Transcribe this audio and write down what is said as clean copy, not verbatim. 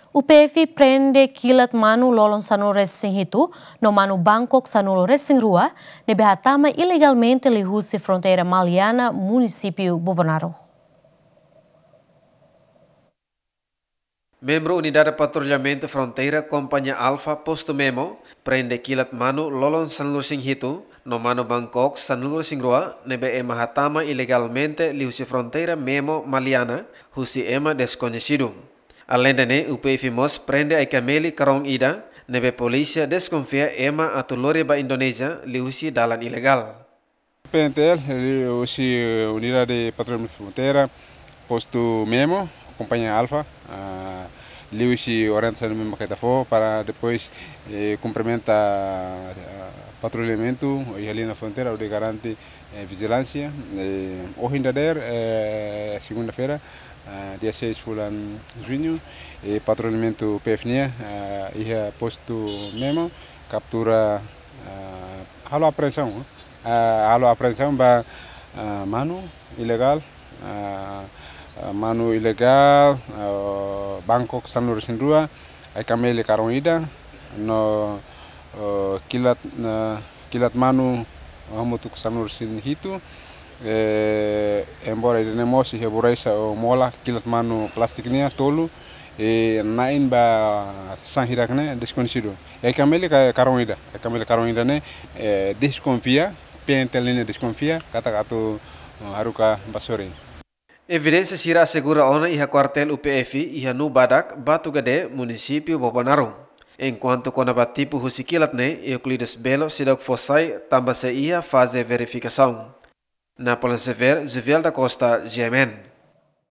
O PF prende kilat manu lolong sanu racing itu, no manu Bangkok sanu racing rua, nebe hatama ilegalmente lihusi fronteira maliana, município Bobonaro. Membro Unidade de Patrulhamento Fronteira, Companhia Alfa, Posto Memo, prende kilat manu lolong sanu racing itu, no manu Bangkok sanu racing rua, nebe ema hatama ilegalmente lihusi fronteira Memo Maliana, husi ema desconhecido. Além de o PF Mos prende a Kameli Karong Ida, nebe polícia desconfia ema atulore ba Indonésia liusi dalan ilegal. PNTL, Unidade de Patrulhamento Fronteira, Posto Memo, Companhia Alfa, liusi orientação mesmo que for para depois cumprimentar patrulhamento e ali na fronteira onde garante vigilância. Hoje ainda segunda-feira, dia 6 de junho, patrulhamento PFNIA e posto Memo captura halo apreensão para manu ilegal Bangkok Sanur Sindrua ai Kameli Karong Ida no kilat manu hamutuk Sanur Sin Hitu. Embora ele não se reborreça o mola kilat manu plastiknya tolu nain ba sanhirakne desconhecido e Kameli Karong Ida ne desconfia PNTL desconfia kata haruka basore. Evidência será segura ona iha quartel UPF iha nu badak Batu Gede município Bobonaro. Enquanto quando batipo husikilat ne Euclides Belo sidok fosai tambah se ia fazer verificação. Na Polícia Civil da Costa, GMN.